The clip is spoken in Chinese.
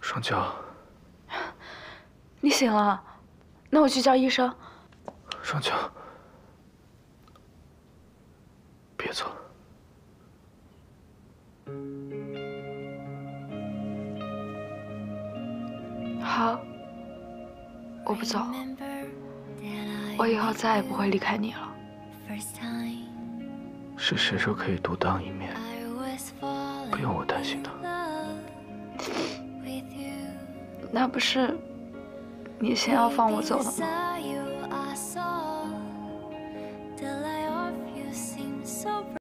双娇， 你醒了，那我去叫医生。 双娇，别走。 好，我不走，我以后再也不会离开你了。 是谁说可以独当一面？不用我担心的。 那不是你先要放我走的吗？